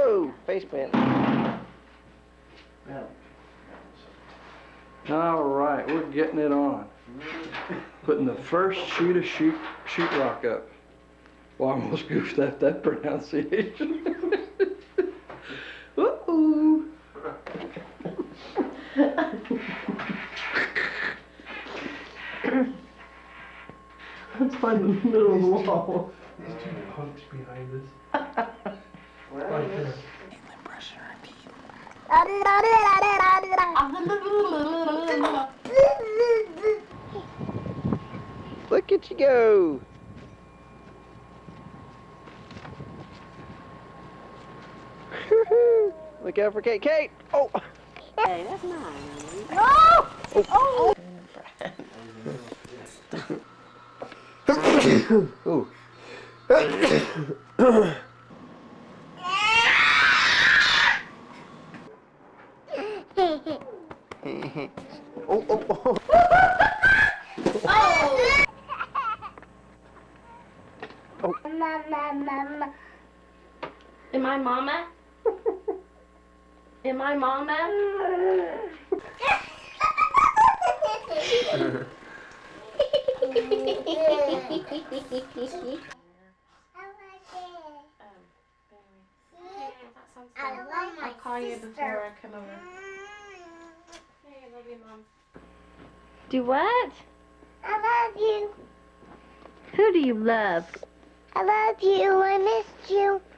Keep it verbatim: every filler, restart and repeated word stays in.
Whoa! Face plant. All right, we're getting it on. Putting the first shoot of shoot shoot rock up. Well, I almost goofed up that pronunciation. Uh-oh. Let's find the middle of the wall. These two punks behind us. Where Right is there. it? Brushing her teeth. Look at you go. Look out for Kate. Kate! Oh! Hey, that's mine. No! Oh! Oh! Oh, oh, oh. Oh. Am I mama? Am I mama? I'll call you before I come over. Hey, I love you, Mom. Do what? I love you. Who do you love? I love you. I missed you.